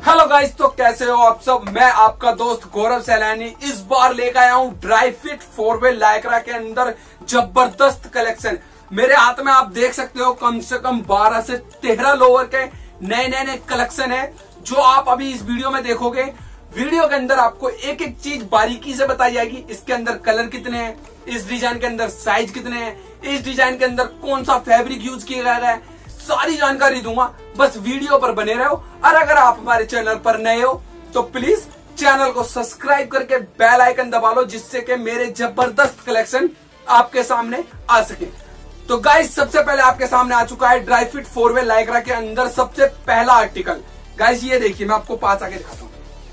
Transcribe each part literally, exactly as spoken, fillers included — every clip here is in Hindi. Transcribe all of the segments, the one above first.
हेलो गाइस, तो कैसे हो आप सब। मैं आपका दोस्त गौरव सैलानी इस बार लेकर आया हूँ dry fit four way Lycra के अंदर जबरदस्त कलेक्शन। मेरे हाथ में आप देख सकते हो कम से कम बारह से तेरह लोअर के नए नए नए कलेक्शन है जो आप अभी इस वीडियो में देखोगे। वीडियो के अंदर आपको एक एक चीज बारीकी से बताई जाएगी। इसके अंदर कलर कितने हैं, इस डिजाइन के अंदर साइज कितने हैं, इस डिजाइन के अंदर कौन सा फैब्रिक यूज किया गया है, सारी जानकारी दूंगा। बस वीडियो पर बने रहो। और अगर आप हमारे चैनल पर नए हो तो प्लीज चैनल को सब्सक्राइब करके बेल आइकन दबा लो, जिससे कि मेरे जबरदस्त कलेक्शन आपके सामने आ सके। तो गाइस, सबसे पहले आपके सामने आ चुका है dry fit four way Lycra के अंदर सबसे पहला आर्टिकल। गाइस ये देखिए, मैं आपको पास आके दिखाता हूँ।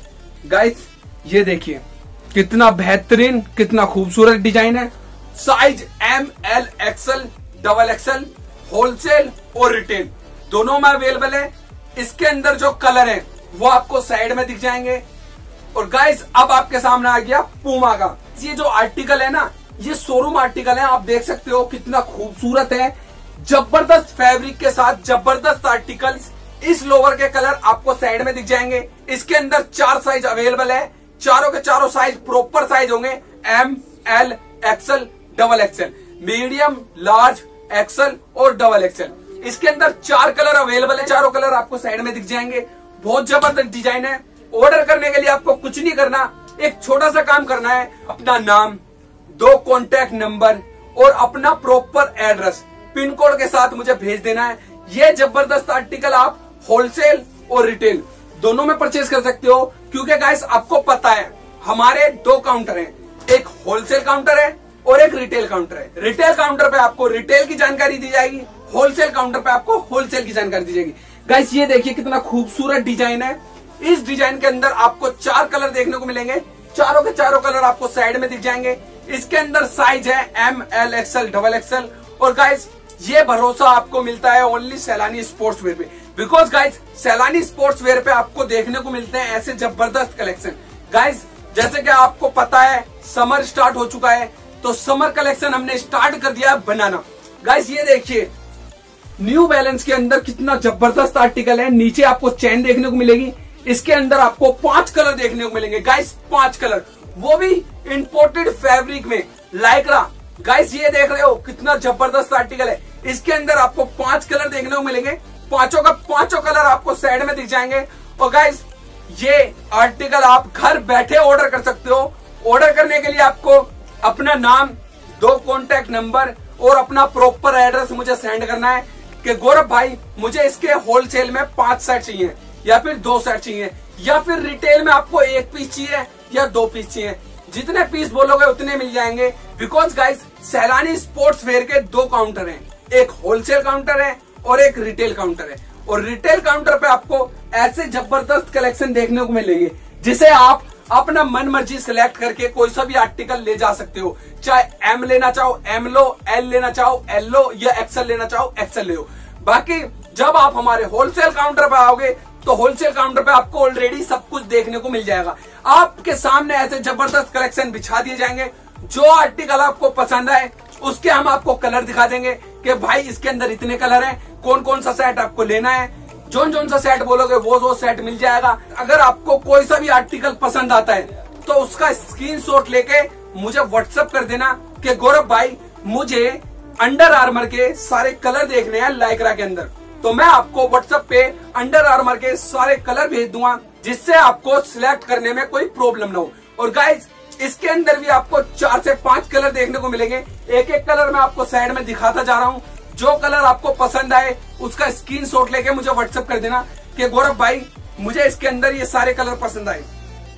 गाइस ये देखिए कितना बेहतरीन, कितना खूबसूरत डिजाइन है। Size M L XL double XL wholesale और रिटेल दोनों में अवेलेबल है। इसके अंदर जो कलर है वो आपको साइड में दिख जाएंगे। और गाइस अब आपके सामने आ गया पूमा का। ये जो आर्टिकल है ना, ये शोरूम आर्टिकल है। आप देख सकते हो कितना खूबसूरत है, जबरदस्त फैब्रिक के साथ जबरदस्त आर्टिकल। इस लोअर के कलर आपको साइड में दिख जाएंगे। इसके अंदर चार साइज अवेलेबल है। चारों के चारों साइज प्रॉपर साइज होंगे, M L XL double XL, medium large XL और डबल एक्सएल। इसके अंदर चार कलर अवेलेबल है। चारों कलर आपको साइड में दिख जाएंगे। बहुत जबरदस्त डिजाइन है। ऑर्डर करने के लिए आपको कुछ नहीं करना, एक छोटा सा काम करना है। अपना नाम, दो कॉन्टैक्ट नंबर और अपना प्रॉपर एड्रेस पिन कोड के साथ मुझे भेज देना है। ये जबरदस्त आर्टिकल आप होलसेल और रिटेल दोनों में परचेज कर सकते हो। क्योंकि गाइस आपको पता है हमारे दो काउंटर हैं, एक होलसेल काउंटर है और एक रिटेल काउंटर है। रिटेल काउंटर पे आपको रिटेल की जानकारी दी जाएगी, होलसेल काउंटर पे आपको होलसेल की जानकारी दी जाएगी। गाइस ये देखिए कितना खूबसूरत डिजाइन है। इस डिजाइन के अंदर आपको चार कलर देखने को मिलेंगे। चारों के चारों कलर आपको साइड में दिख जाएंगे। इसके अंदर साइज है M L XL double XL. और गाइस ये भरोसा आपको मिलता है ओनली सैलानी स्पोर्ट्स वेयर पे। Because guys Sailani sportswear पे आपको देखने को मिलते हैं ऐसे जबरदस्त कलेक्शन। गाइस जैसे कि आपको पता है समर स्टार्ट हो चुका है, तो समर कलेक्शन हमने स्टार्ट कर दिया बनाना। गाइस ये देखिए न्यू बैलेंस के अंदर कितना जबरदस्त आर्टिकल है। नीचे आपको चैन देखने को मिलेगी। इसके अंदर आपको पांच कलर देखने को मिलेंगे। गाइस पांच कलर, वो भी इंपोर्टेड फैब्रिक में लाइक्रा। गाइस ये देख रहे हो कितना जबरदस्त आर्टिकल है। इसके अंदर आपको पांच कलर देखने को मिलेंगे। पांचों का पांचों कलर आपको साइड में दिख जाएंगे। और गाइस ये आर्टिकल आप घर बैठे ऑर्डर कर सकते हो। ऑर्डर करने के लिए आपको अपना नाम, दो कॉन्टैक्ट नंबर और अपना प्रॉपर एड्रेस मुझे सेंड करना है कि गौरव भाई मुझे इसके होलसेल में पांच सेट चाहिए, या फिर दो सेट चाहिए, या फिर रिटेल में आपको एक पीस चाहिए या दो पीस चाहिए। जितने पीस बोलोगे उतने मिल जाएंगे। Because guys Sailani sportswear के दो काउंटर हैं, एक होलसेल काउंटर है और एक रिटेल काउंटर है। और रिटेल काउंटर पे आपको ऐसे जबरदस्त कलेक्शन देखने को मिलेंगे जिसे आप अपना मन मर्जी सिलेक्ट करके कोई सा भी आर्टिकल ले जा सकते हो। चाहे एम लेना चाहो एम लो, एल लेना चाहो एल लो, या एक्सएल लेना चाहो एक्सएल ले लो। बाकी जब आप हमारे होलसेल काउंटर पे आओगे तो होलसेल काउंटर पे आपको ऑलरेडी सब कुछ देखने को मिल जाएगा। आपके सामने ऐसे जबरदस्त कलेक्शन बिछा दिए जाएंगे। जो आर्टिकल आपको पसंद आए उसके हम आपको कलर दिखा देंगे कि भाई इसके अंदर इतने कलर हैं, कौन कौन सा सेट आपको लेना है। जोन जोन सा सेट बोलोगे वो वो सेट मिल जाएगा। अगर आपको कोई सा भी आर्टिकल पसंद आता है तो उसका स्क्रीनशॉट लेके मुझे व्हाट्सएप कर देना कि गौरव भाई मुझे अंडर आर्मर के सारे कलर देखने हैं लाइक्रा के अंदर। तो मैं आपको व्हाट्सएप पे अंडर आर्मर के सारे कलर भेज दूंगा, जिससे आपको सिलेक्ट करने में कोई प्रॉब्लम ना हो। और गाइज इसके अंदर भी आपको चार से पांच कलर देखने को मिलेंगे। एक एक कलर मैं आपको साइड में दिखाता जा रहा हूँ। जो कलर आपको पसंद आए उसका स्क्रीनशॉट लेके मुझे व्हाट्सएप कर देना कि गौरव भाई मुझे इसके अंदर ये सारे कलर पसंद आए।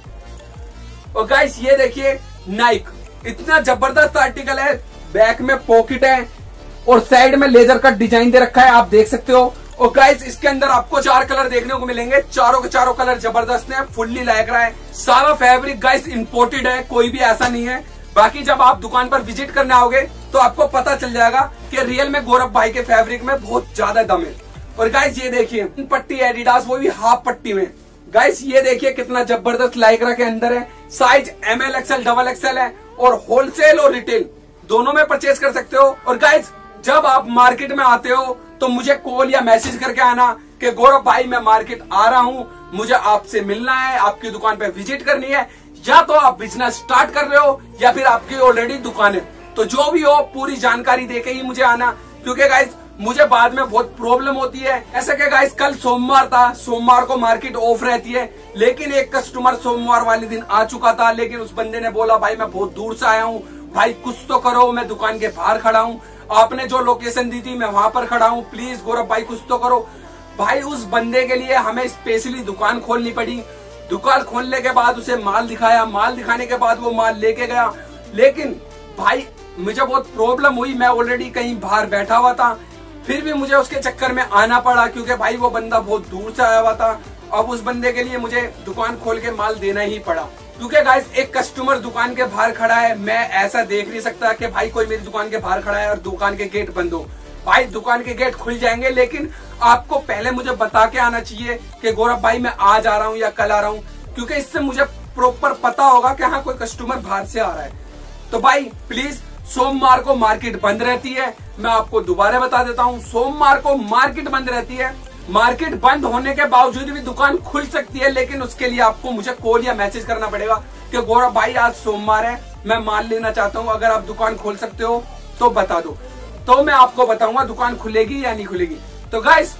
और गाइस ये देखिए नाइक, इतना जबरदस्त आर्टिकल है। बैक में पॉकेट है और साइड में लेजर का डिजाइन दे रखा है, आप देख सकते हो। और गाइस इसके अंदर आपको चार कलर देखने को मिलेंगे। चारों के चारों कलर जबरदस्त है, फुल्ली लाइक्रा है। सारा फैब्रिक गाइस इंपोर्टेड है, कोई भी ऐसा नहीं है। बाकी जब आप दुकान पर विजिट करने आओगे तो आपको पता चल जाएगा कि रियल में गौरव भाई के फैब्रिक में बहुत ज्यादा दम है। और गाइस ये देखिए पट्टी एडिडास, वो भी हाफ पट्टी में। गाइस ये देखिए कितना जबरदस्त लाइक्रा के अंदर है। Size M L XL double XL है और होलसेल और रिटेल दोनों में परचेज कर सकते हो। और गाइस जब आप मार्केट में आते हो तो मुझे कॉल या मैसेज करके आना कि गौरव भाई मैं मार्केट आ रहा हूं, मुझे आपसे मिलना है, आपकी दुकान पे विजिट करनी है, या तो आप बिजनेस स्टार्ट कर रहे हो या फिर आपकी ऑलरेडी दुकान है, तो जो भी हो पूरी जानकारी देके ही मुझे आना, क्योंकि गाइस मुझे बाद में बहुत प्रॉब्लम होती है। ऐसा क्या गाइस, कल सोमवार था, सोमवार को मार्केट ऑफ रहती है, लेकिन एक कस्टमर सोमवार वाले दिन आ चुका था, लेकिन उस बंदे ने बोला भाई मैं बहुत दूर से आया हूँ, भाई कुछ तो करो, मैं दुकान के बाहर खड़ा हूँ, आपने जो लोकेशन दी थी मैं वहां पर खड़ा हूँ, प्लीज गौरव भाई कुछ तो करो। भाई उस बंदे के लिए हमें स्पेशली दुकान खोलनी पड़ी। दुकान खोलने के बाद उसे माल दिखाया, माल दिखाने के बाद वो माल लेके गया, लेकिन भाई मुझे बहुत प्रॉब्लम हुई, मैं ऑलरेडी कहीं बाहर बैठा हुआ था, फिर भी मुझे उसके चक्कर में आना पड़ा, क्योंकि भाई वो बंदा बहुत दूर से आया हुआ था। अब उस बंदे के लिए मुझे दुकान खोल के माल देना ही पड़ा, क्योंकि गाइस एक कस्टमर दुकान के बाहर खड़ा है, मैं ऐसा देख नहीं सकता कि भाई कोई मेरी दुकान के बाहर खड़ा है और दुकान के गेट बंद हो। भाई दुकान के गेट खुल जाएंगे, लेकिन आपको पहले मुझे बता के आना चाहिए कि गौरव भाई मैं आज आ रहा हूँ या कल आ रहा हूँ, क्योंकि इससे मुझे प्रॉपर पता होगा कि हाँ कोई कस्टमर बाहर से आ रहा है। तो भाई प्लीज, सोमवार को मार्केट बंद रहती है, मैं आपको दोबारा बता देता हूँ, सोमवार को मार्केट बंद रहती है। मार्केट बंद होने के बावजूद भी दुकान खुल सकती है, लेकिन उसके लिए आपको मुझे कॉल या मैसेज करना पड़ेगा कि गौरव भाई आज सोमवार है, मैं माल लेना चाहता हूँ, अगर आप दुकान खोल सकते हो तो बता दो, तो मैं आपको बताऊंगा दुकान खुलेगी या नहीं खुलेगी। तो गाइस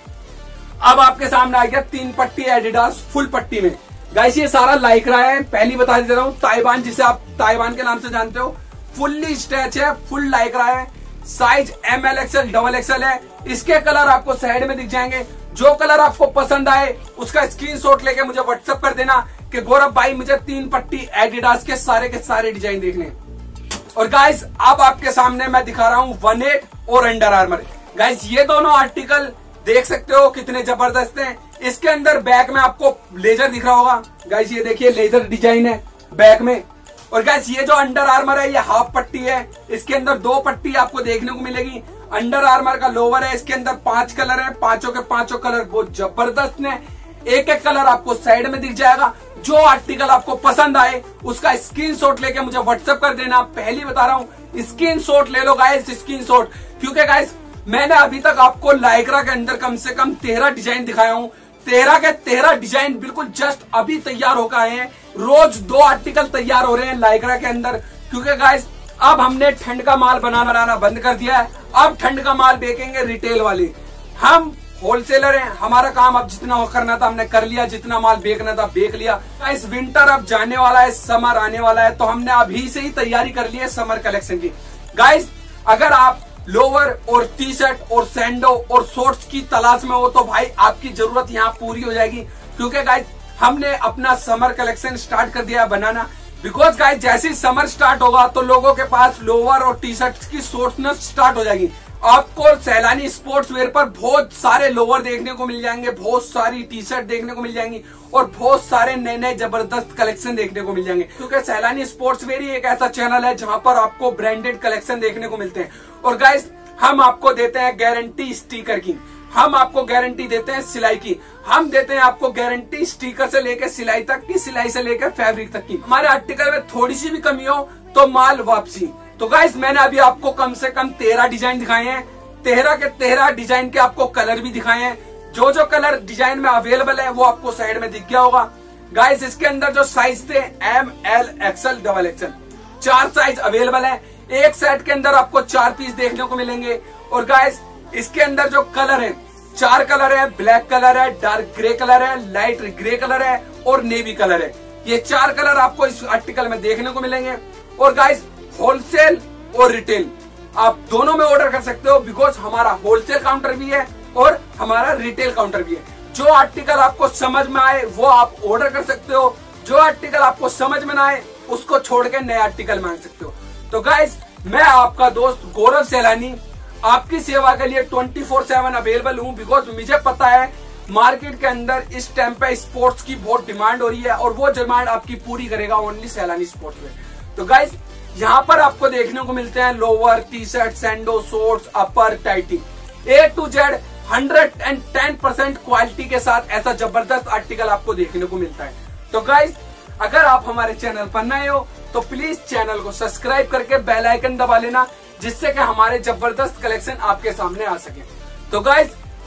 अब आपके सामने आ गया तीन पट्टी एडिडास फुल पट्टी में। गाइस ये सारा लाइक्रा है, पहली बता दे रहा हूँ, ताइवान जिसे आप ताइवान के नाम से जानते हो, फुल्ली स्ट्रेच है, फुल लाइक्रा है, size M L XL double XL है। इसके कलर आपको साइड में दिख जाएंगे, जो कलर आपको पसंद आए उसका स्क्रीनशॉट लेके मुझे व्हाट्सएप कर देना कि गौरव भाई मुझे तीन पट्टी एडिडास के सारे के सारे डिजाइन देखने। और गाइस अब आपके सामने मैं दिखा रहा हूँ वन एट और अंडर आर्मर। गाइस ये दोनों आर्टिकल देख सकते हो कितने जबरदस्त हैं। इसके अंदर बैक में आपको लेजर दिख रहा होगा, गाइस ये देखिए लेजर डिजाइन है बैक में। और गाइस ये जो अंडर आर्मर है ये हाफ पट्टी है, इसके अंदर दो पट्टी आपको देखने को मिलेगी। अंडर आर्मर का लोवर है, इसके अंदर पांच कलर है, पांचों के पांचों कलर बहुत जबरदस्त है, एक एक कलर आपको साइड में दिख जाएगा। जो आर्टिकल आपको पसंद आए उसका स्क्रीनशॉट लेके मुझे व्हाट्सएप कर देना। पहली बता रहा हूँ स्क्रीनशॉट ले लो गाइस, स्क्रीनशॉट, क्योंकि गाइस मैंने अभी तक आपको लाइक्रा के अंदर कम से कम तेरह डिजाइन दिखाया हूँ, तेरह के तेरह डिजाइन बिल्कुल जस्ट अभी तैयार होकर आए हैं। रोज दो आर्टिकल तैयार हो रहे हैं लाइक्रा के अंदर, क्योंकि गाइस अब हमने ठंड का माल बना बनाना बंद कर दिया है। अब ठंड का माल बेचेंगे रिटेल वाले, हम होलसेलर हैं, हमारा काम अब जितना करना था हमने कर लिया, जितना माल बेचना था बेच लिया। इस विंटर अब जाने वाला है, समर आने वाला है, तो हमने अभी से ही तैयारी कर ली है समर कलेक्शन की। गाइस अगर आप लोअर और टी शर्ट और सैंडो और शॉर्ट्स की तलाश में हो तो भाई आपकी जरूरत यहाँ पूरी हो जाएगी, क्योंकि गाइस हमने अपना समर कलेक्शन स्टार्ट कर दिया है बनाना। बिकॉज गाइस जैसे ही समर स्टार्ट होगा तो लोगों के पास लोअर और टी शर्ट की शॉर्ट्स स्टार्ट हो जाएगी। आपको सैलानी स्पोर्ट्स वेयर पर बहुत सारे लोअर देखने को मिल जाएंगे, बहुत सारी टी शर्ट देखने को मिल जाएंगी और बहुत सारे नए नए जबरदस्त कलेक्शन देखने को मिल जाएंगे, क्योंकि सैलानी स्पोर्ट्स वेयर ही एक ऐसा चैनल है जहां पर आपको ब्रांडेड कलेक्शन देखने को मिलते हैं। और गाइस हम आपको देते हैं गारंटी स्टिकर की, हम आपको गारंटी देते हैं सिलाई की, हम देते हैं आपको गारंटी स्टिकर से लेकर सिलाई तक की, सिलाई से लेकर फैब्रिक तक की। हमारे आर्टिकल में थोड़ी सी भी कमी हो तो माल वापसी। तो गाइस मैंने अभी आपको कम से कम तेरह डिजाइन दिखाए हैं, तेरह के तेरह डिजाइन के आपको कलर भी दिखाए हैं। जो जो कलर डिजाइन में अवेलेबल है वो आपको साइड में दिख गया होगा। गाइस इसके अंदर जो साइज थे M L XL double XL चार साइज अवेलेबल है। एक सेट के अंदर आपको चार पीस देखने को मिलेंगे। और गाइस इसके अंदर जो कलर है चार कलर है, ब्लैक कलर है, डार्क ग्रे कलर है, लाइट ग्रे कलर है और नेवी कलर है। ये चार कलर आपको इस आर्टिकल में देखने को मिलेंगे। और गाइस होलसेल और रिटेल आप दोनों में ऑर्डर कर सकते हो, बिकॉज हमारा होलसेल काउंटर भी है और हमारा रिटेल काउंटर भी है। जो आर्टिकल आपको समझ में आए वो आप ऑर्डर कर सकते हो, जो आर्टिकल आपको समझ में ना आए उसको छोड़ के नए आर्टिकल मांग सकते हो। तो गाइस मैं आपका दोस्त गौरव सैलानी आपकी सेवा के लिए ट्वेंटी फोर सेवन अवेलेबल हूँ, बिकॉज मुझे पता है मार्केट के अंदर इस टाइम पे स्पोर्ट्स की बहुत डिमांड हो रही है और वो डिमांड आपकी पूरी करेगा ओनली सैलानी स्पोर्ट्स में। तो गाइस यहाँ पर आपको देखने को मिलते हैं lower, T shirt, sando, shorts, upper, टाइटी, A to Z hundred and ten percent quality के साथ ऐसा जबरदस्त आर्टिकल आपको देखने को मिलता है। तो गाइस अगर आप हमारे चैनल पर नए हो तो प्लीज चैनल को सब्सक्राइब करके बेल आइकन दबा लेना, जिससे कि हमारे जबरदस्त कलेक्शन आपके सामने आ सके। तो guys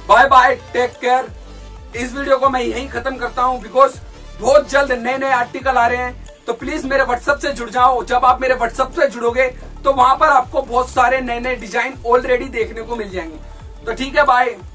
bye bye, take care. इस वीडियो को मैं यहीं खत्म करता हूं बिकॉज बहुत जल्द नए नए आर्टिकल आ रहे हैं, तो प्लीज मेरे व्हाट्सएप से जुड़ जाओ। जब आप मेरे व्हाट्सएप से जुड़ोगे तो वहां पर आपको बहुत सारे नए नए डिजाइन ऑलरेडी देखने को मिल जाएंगे। तो ठीक है, बाय।